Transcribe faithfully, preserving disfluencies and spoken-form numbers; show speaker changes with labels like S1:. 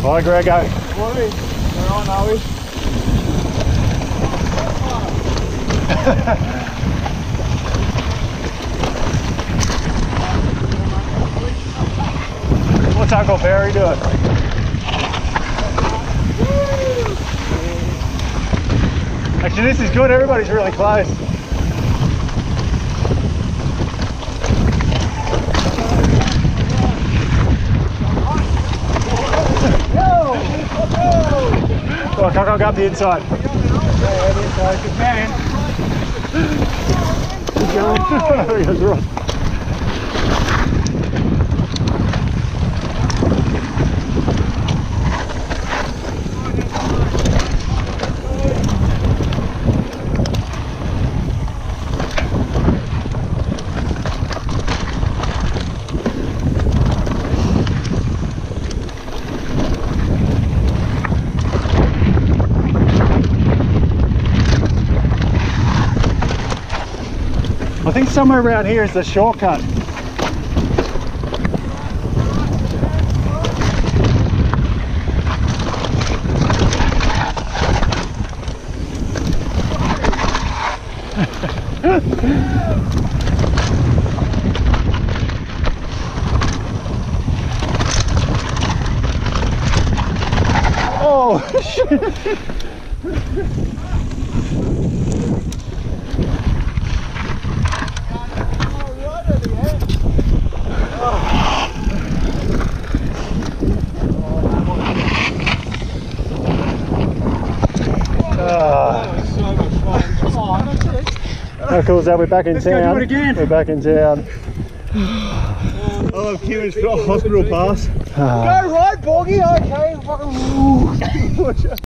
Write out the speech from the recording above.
S1: Hi, Grego.
S2: Morning. Where on are we?
S1: What's Uncle Barry doing? Actually, this is good. Everybody's really close. Come on, Cock, I'll go up the inside.
S2: Yeah, the inside. Good man.
S1: Keep going. I think somewhere around here is the shortcut. Oh shit! How cool is that? We're back in
S2: Let's
S1: town.
S2: go do it again.
S1: We're back in town.
S3: Oh, Kieran's got a hospital pass.
S2: Go right, Boggy. Okay. Fucking.